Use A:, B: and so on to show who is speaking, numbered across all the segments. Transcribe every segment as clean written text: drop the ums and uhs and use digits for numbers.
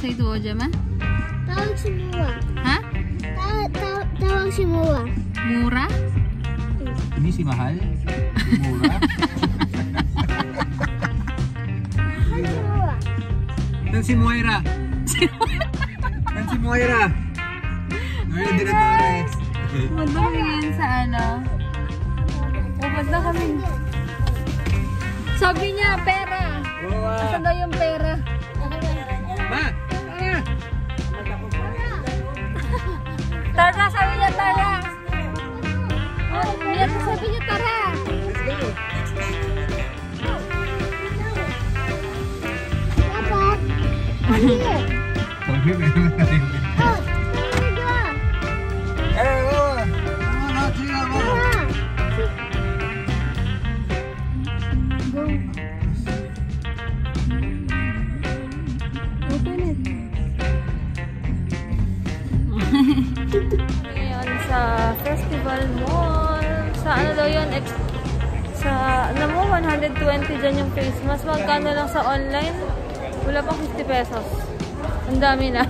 A: sa ito, Jema?
B: Tawag si Mua.
A: Ha?
B: Tawag si Mua.
A: Mura?
C: Hindi si Mahal. Si Mura.
B: Si Mua.
C: Yan si Moira. Yan si Moira. Moira Directores.
A: Punta kami ngayon sa ano? Pupunta kami. Sabi niya, pera. Asan daw yung pera?
C: Ma! Tara!
A: Tara, sabi niya, tara. Oh, niya sabi niya, tara.
C: Let's go!
B: Dapat. Ano yun?
C: Sabi meron na rin.
B: Oh, talaga.
C: Eh, oh! Ano na, sige mo!
B: Tara.
A: Go. Open it. Ngayon sa Festival Mall. Sa ano daw yun? Sa, alam mo, 120 dyan yung face mask. Magkano lang sa online? Wala pang 50 pesos. Ang dami na.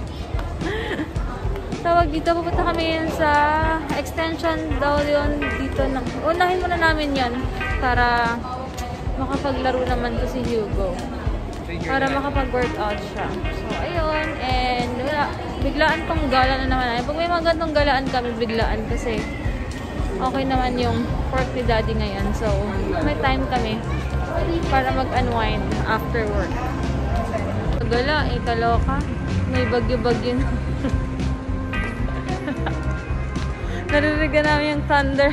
A: Tawag dito, pupunta kami yun sa extension daw yun dito. Unahin muna namin yun para makapaglaro naman to si Hugo. Para makapag-workout siya. So, ayun. And wala, biglaan pang gala na naman. Pag may mga gantong galaan kami, biglaan kasi okay naman yung work ni Daddy ngayon. So, may time kami para mag-unwind after work. Gala, kaloka. May bagyo-bagyo na. Naririgan namin yung thunder.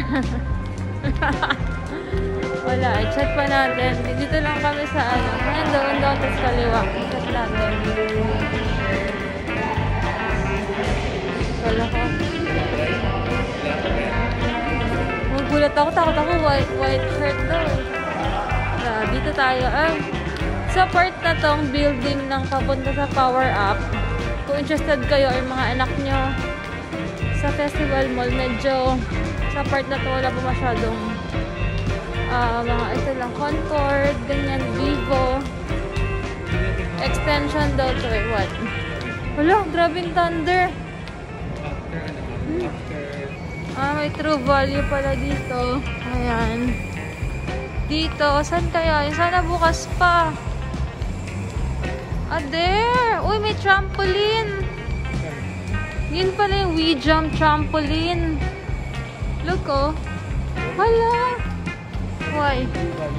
A: Wala, i-check pa natin. Dito lang kami sa ano. Ayan doon sa kaliwa. Check natin. Wala ko. Magulat ako. Takot ako. White shirt daw. Dito tayo. Sa part na tong building ng papunta sa Power Up. Kung interested kayo or mga anak nyo sa Festival Mall, medyo sa part na to wala pa masyadong mga ito lang, Concord, ganyan, Vivo. Extension daw to eh, what? Wala, grabing thunder. May True Value pala dito. Ayan. Dito, saan kaya? Sana bukas pa. There! Uy, may trampoline! Yun pala yung We Jump trampoline. Look, oh. Hala! Why?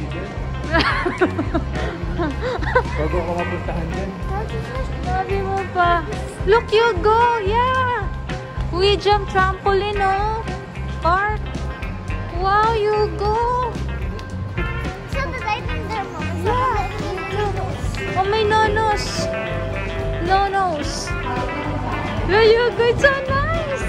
C: Bago ko mapuntahan dyan.
A: Sabi mo pa. Look, you go! Yeah! We Jump trampoline, oh. Park. Wow, you go!
B: Saan na tayo tanda mo?
A: Yeah! Oh, may nonos. Nonos. There you go. It's so nice.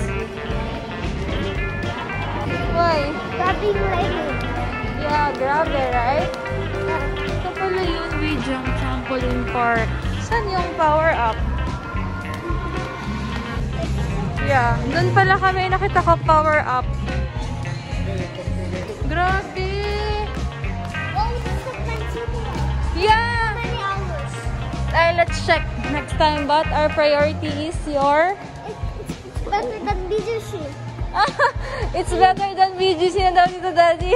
A: Why?
B: Grabe yung lighting.
A: Yeah, grabe, right? Ito pala yun, We Jump Trampoline Park. Saan yung Power Up? Yeah, doon pala kami nakita ko Power Up. Grabe.
B: Oh, this is nice.
A: Yeah.
B: Many hours.
A: Let's check next time. But our priority is your...
B: It's better than BGC.
A: It's better than BGC na daw dito, Daddy.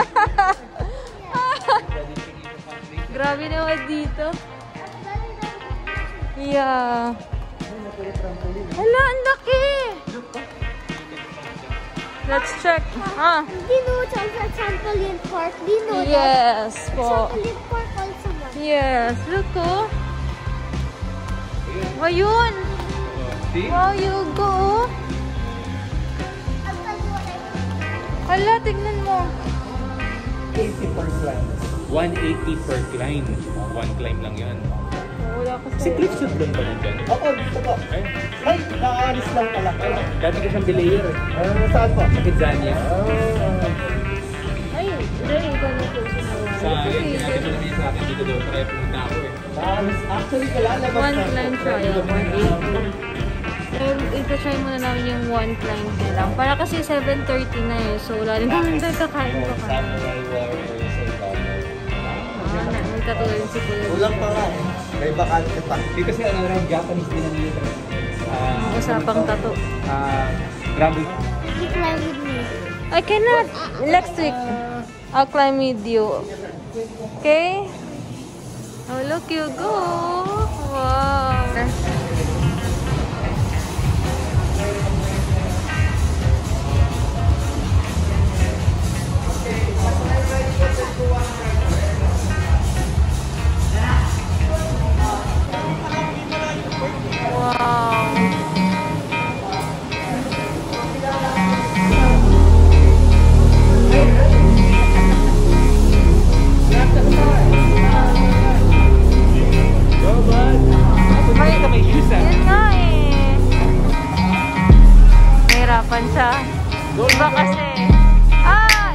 A: Grabe naman dito. Yeah. Hala, ang laki. Let's check.
B: Dino sa trampoline park. Dino.
A: Yes po.
B: Trampoline park also man.
A: Yes. Look, oh. Ayun. Wow, you go. Hala, tignan mo.
C: 80 per climb. 180 per climb. One climb lang yun.
A: Wala ko
C: Si Cliffshoot doon ba nandyan?
D: Oo, dito po. Ay, nakaalis lang pala.
C: Dati ko siyang belayer eh.
D: Saan po?
C: Sa Kidzania.
A: Ay, dahil ikaw na po.
C: Sa akin, sinabi ko naman sa akin dito daw. Kaya pumunta ako eh.
D: Actually, kalalabas
A: One climb trial, 180. So, ita-try muna namin yung one climb na lang. Para kasi 7:30 na eh. So, wala rin namin tayo kakain pa kami.
D: Samurai Warriors.
A: Nagkatulad si Kuya.
D: Ulang pa nga eh. May bakante pa.
C: Eh, kasi ano rin, Japanese din ang dito.
A: Usapang tato.
C: Grabe.
B: You climb with me.
A: I cannot. Next week, I'll climb with you. Okay? Oh, look, you go. Wow.
C: May shoes ah.
A: Yun nga eh. Nahirapan siya. Iba kasi. Ah!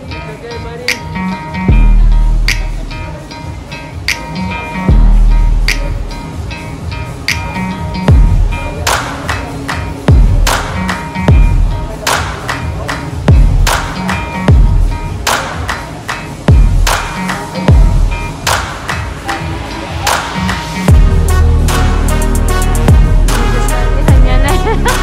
A: Isa niya na.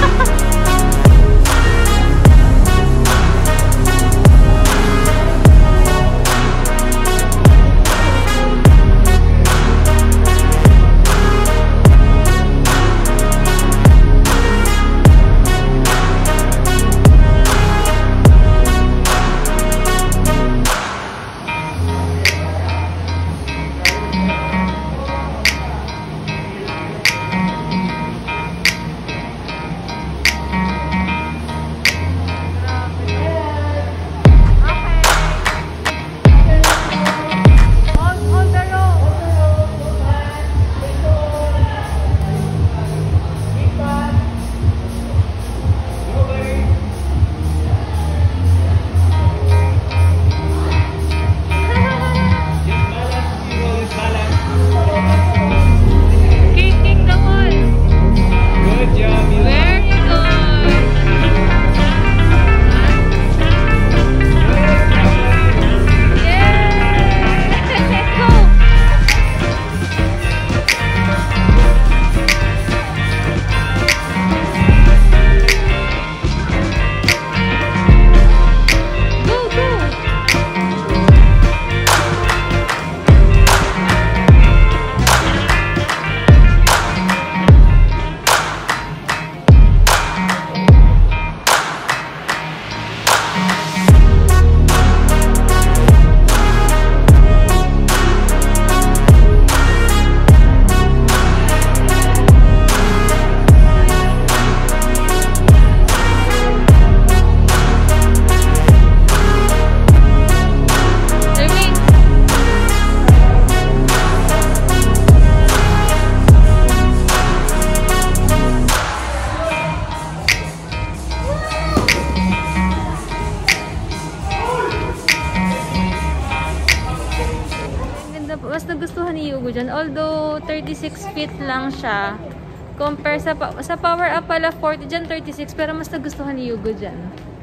A: Mas nagustuhan ni Yugo dyan. Although 36 feet lang siya. Compare sa power up pala 40 dyan 36. Pero mas nagustuhan ni Yugo dyan.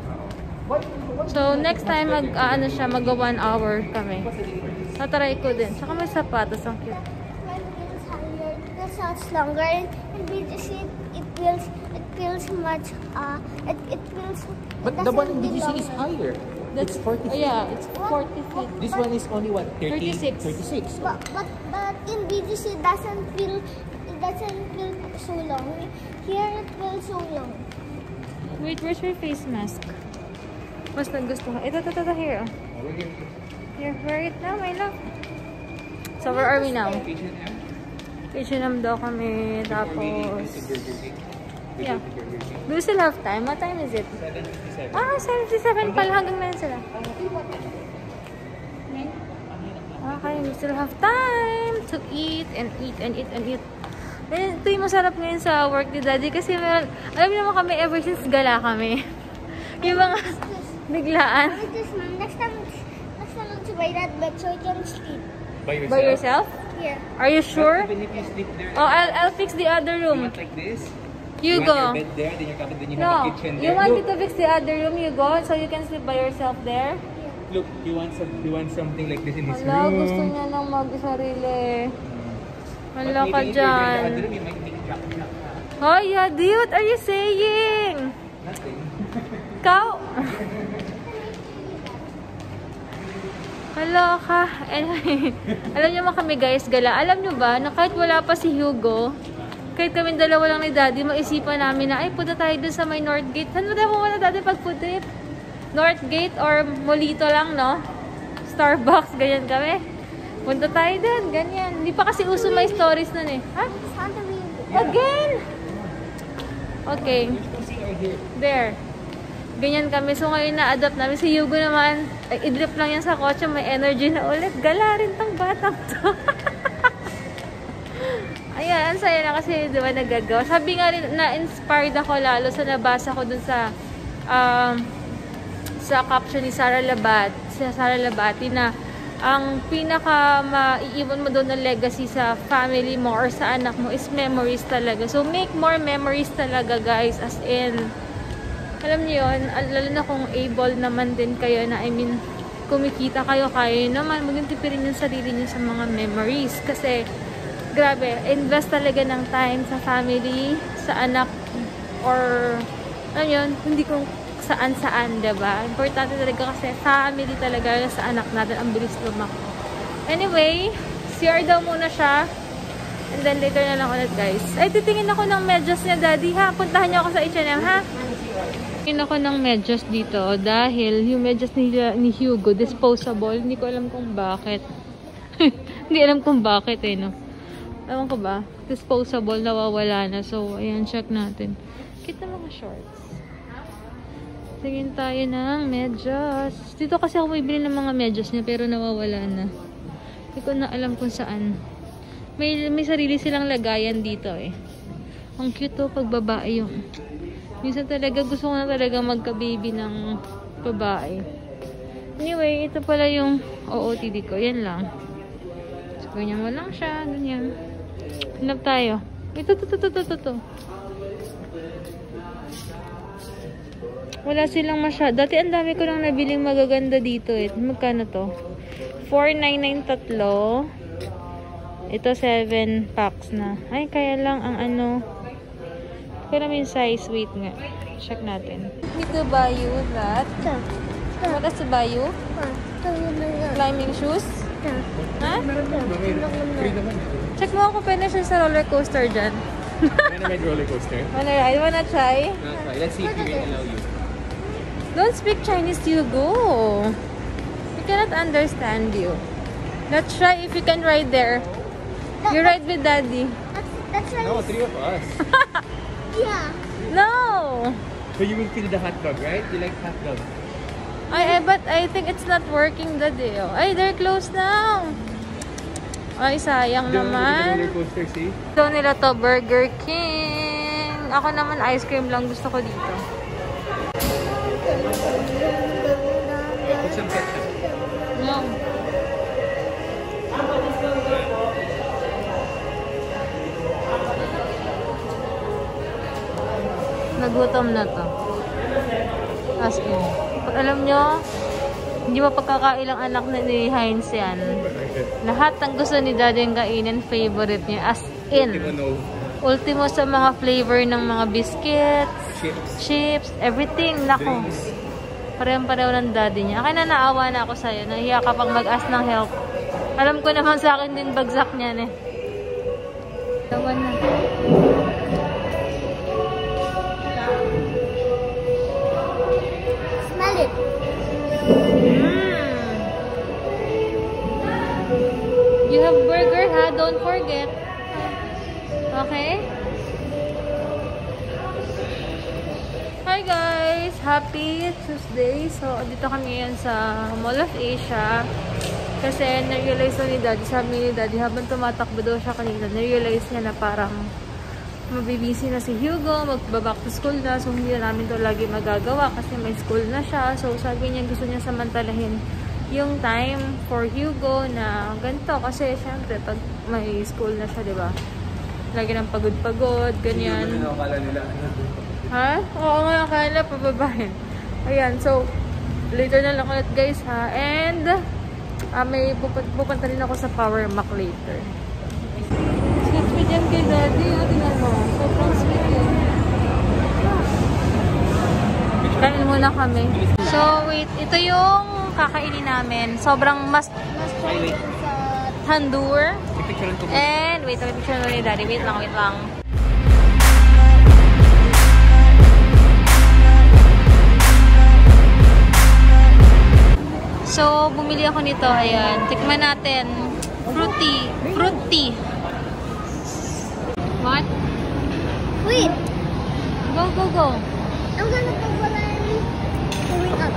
A: So next time ano siya, mag 1 hour kami. Tatry ko din. Saka may sapatos. Ang cute.
B: It sounds longer and BGC it feels much it feels.
C: But the one in BGC is higher.
A: That's
C: 40 feet.
A: Yeah, it's 40 feet.
C: This one is only what?
A: 36.
C: 36.
B: But in BGC it doesn't feel so long. Here it feels so long.
A: Wait, where's your face mask? Mas nagustuhan. Ito, here. Oh. Here, wear it now, my love. So, where are we now? H&M daw kami. Tapos, yeah. Do we still have time? What time is it?
C: 7:57.
A: 7:57 pala. Hanggang 9 sila. Okay, we still have time to eat and eat and eat and eat. Ito yung masarap ngayon sa work ni Daddy kasi meron, alam niyo naman kami ever since gala kami. Yung mga biglaan.
B: Next time to buy that bed so I can sleep.
A: By yourself?
B: Yeah.
A: Are you sure?
C: Even if you sleep there,
A: Oh, I'll fix the other
C: you
A: room.
C: want like this?
A: You
C: want
A: go.
C: your bed there, then your cabin, then you have
A: No,
C: a kitchen there.
A: you want me
C: Look,
A: to fix the other room, you go, so you can sleep by yourself there?
C: look, you want something like this in his
A: Hala,
C: room.
A: gusto niya nang mag-sarili. Hala ka dyan. Hoy, Yadi, what are you saying? Kau? Hala ka. Anyway, alam niyo mga kami guys, gala. Alam niyo ba, na kahit wala pa si Hugo, kahit kami dalawa lang ni Daddy, maisipan namin na, ay, punta tayo dun sa may North Gate. Saan mo tayo pumunta, Daddy, pag food trip? North Gate or Molito lang, no? Starbucks, ganyan kami. Punta tayo dun, ganyan. Hindi pa kasi uso may stories nun eh. Ha? Again? Okay. There. Ganyan kami. So ngayon na-adapt namin. Si Hugo naman, ay, idlip lang yan sa kotse, may energy na ulit. Gala rin tong batang to. Ayan, ang saya na kasi diba nagagawa. Sabi nga rin, na-inspired ako lalo sa nabasa ko dun sa caption ni Sara Labati na ang pinaka maiiwan mo doon na legacy sa family mo or sa anak mo is memories talaga. So make more memories talaga guys, as in alam niyo yun, lalo na kung able naman din kayo na kumikita kayo, kaya naman mag-intipirin yung sarili niyo sa mga memories kasi grabe, invest talaga ng time sa family, sa anak, or ano yun, hindi kung saan-saan, diba? Importante talaga kasi family talaga sa anak natin, ang bilis lumaki. Anyway, CR daw muna siya, and then later na lang ulit guys. Ay, titingin ako ng medyas niya, Daddy, ha? Puntahan niyo ako sa H&M, ha? Titingin ako ng medyas dito dahil yung medyas ni Hugo, disposable, hindi ko alam kung bakit. Hindi alam kung bakit eh, no? Ewan ko ba? Disposable, nawawala na. So, ayan, check natin. Kita mga shorts. Tingin tayo ng medyas. Dito kasi ako bibili ng mga medyas niya, pero nawawala na. Hindi ko na alam kung saan. May sarili silang lagayan dito eh. Ang cute to, pag babae yung... Minsan talaga, gusto ko na talaga magka-baby ng babae. Anyway, ito pala yung OOTD ko. Yan lang. So, ganyan mo lang siya. Ganyan. Hanap tayo. Ito. Wala silang masyado. Dati ang dami ko lang nabiling magaganda dito eh. Magkano to? 499 tatlo. Ito 7 packs na. Ay, kaya lang ang ano. Kaya naman yung size. Wait nga. Check natin. Need to buy you that. What is to buy you? Climbing shoes? Ha? Check mo ako pwede siya sa roller coaster dyan.
C: Wanna ride roller coaster?
A: Wanna try?
C: Let's see if we will allow you.
A: Don't speak Chinese, Hugo. We cannot understand you. Let's try if you can ride there. You ride with Daddy.
B: That's right.
C: No, 3 of us.
B: Yeah.
A: No!
C: So you will feel the hot dog, right? You like hot dog?
A: But I think it's not working, Daddy. Ay, they're closed now. Ay, sayang naman.
C: Roller coaster, see?
A: Ito nila to, Burger King. Ako naman, ice cream lang gusto ko dito.
C: Put some ketchup.
A: No. Nagutom na to. As in. Alam nyo, hindi mo pagkakailang anak na ni Heinz yan. Lahat ng gusto ni Daddy yung kainin, favorite niya. As in. Ultimo sa mga flavor ng mga biscuits, chips, everything. Nako. Parehong-pareho ng Daddy niya. Kaya na naawa na ako sa'yo. Nahiya ka pang mag-ask ng help. Alam ko naman sa akin din bagsak niyan eh. Tawan na.
B: Smell it.
A: You have burger, ha? Don't forget. Okay? Hi guys! Happy Tuesday! So, dito kami ngayon sa Mall of Asia. Kasi, na-realize ni Daddy, sabi ni Daddy, habang tumatakbo daw siya kanina, na-realize niya na parang mabibisi na si Hugo, magbaback to school na. So, hindi na namin to lagi magagawa kasi may school na siya. So, sabi niya, gusto niya samantalahin yung time for Hugo na ganito. Kasi, syempre, pag may school na siya, diba? Lagi ng pagod-pagod, ganyan.
C: Hindi mo akala nila.
A: Ha? Oo nga, akala, pababahin. Ayan, so, later na lang ulit guys, ha? And, may pupunta rin ako sa Power Mac later. So, kay Daddy. Tingnan mo. Sobrang sweet eh. Kain muna kami. So, wait. Ito yung kakainin namin. Sobrang mas tandoor. And, wait. Picture mo ni Daddy. Wait lang. So, bumili ako nito. Ayan. Tikman natin. Fruity. What?
B: Wait,
A: Go.
B: I'm gonna put what I'm doing up.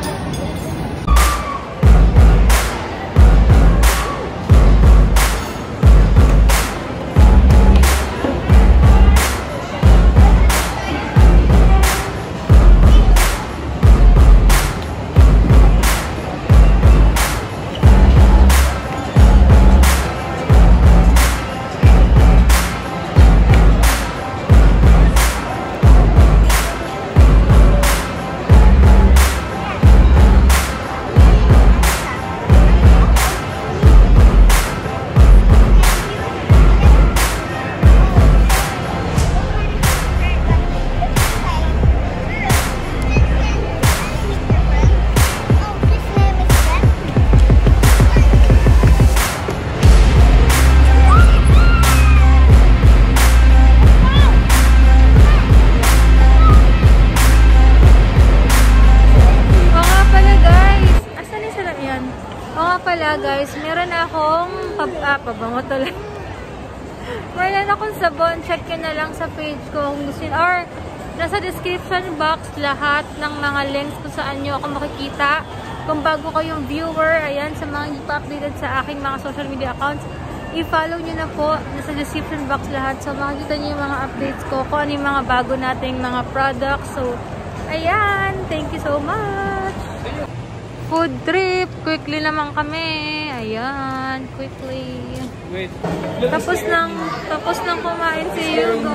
A: Guys, meron akong pabango tuloy. Meron akong sabon. Check nyo na lang sa page ko kung gusto nyo. Or nasa description box lahat ng mga links kung saan nyo ako makikita. Kung bago kayong viewer, ayan, sa mga hindi pa updated sa aking mga social media accounts, i-follow nyo na po. Nasa description box lahat. So makikita nyo yung mga updates ko, kung ano yung mga bago nating mga products. So, ayan. Thank you so much. Food trip. Quickly naman kami. Ayan. Quickly.
C: Wait.
A: Tapos nang kumain si Hugo.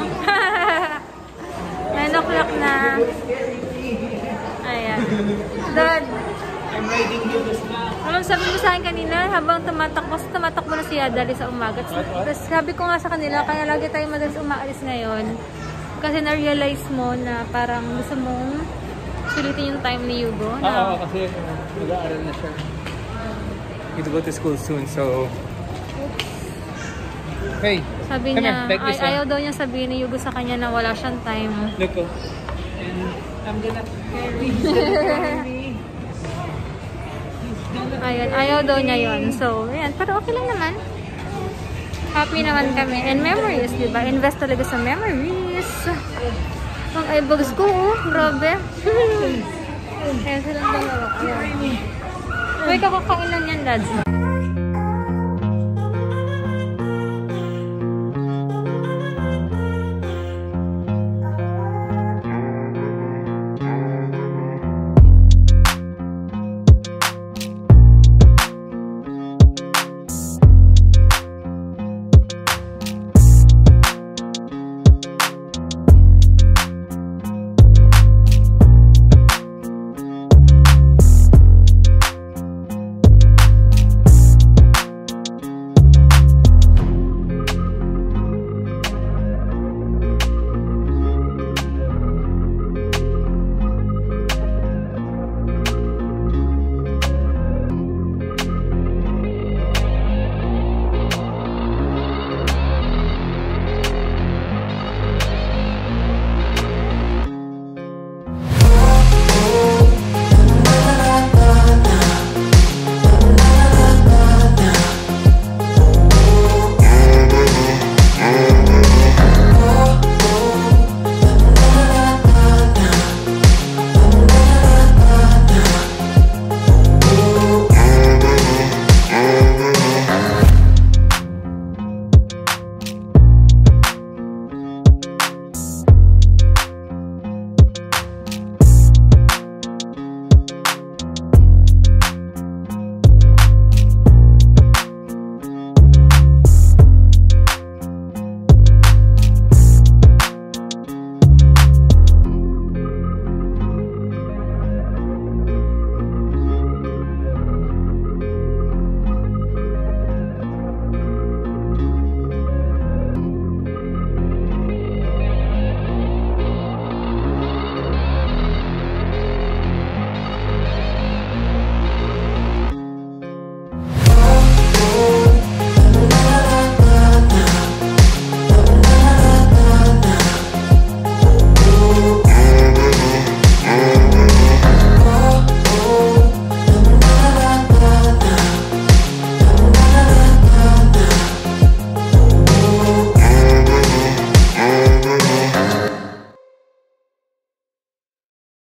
A: 9 o'clock na. Ayan. Dad.
C: I'm riding you this now.
A: Alam, sabi mo sa akin kanina, habang tumatakbo na siya dali sa umaga. Tapos sabi ko nga sa kanila, kaya lagi tayo madalas umaalis ngayon. Kasi na-realize mo na parang gusto mong sulitin yung time ni Hugo.
C: Oo, kasi mag-aaral na siya. Need to go to school soon, so... Hey,
A: sabi
C: come
A: niya,
C: here, take this
A: ayaw daw niya sabihin ni Hugo sa kanya na wala siyang time.
C: Look, oh. And I'm gonna carry me.
A: Ayun, ayaw daw niya yun. So, ayan. Pero okay lang naman. Happy naman kami. And memories, diba? Invest talaga sa memories. Ang eyebags ko, oh. Grabe. Kaya silang dalawa. May kakakainan yan, Dads.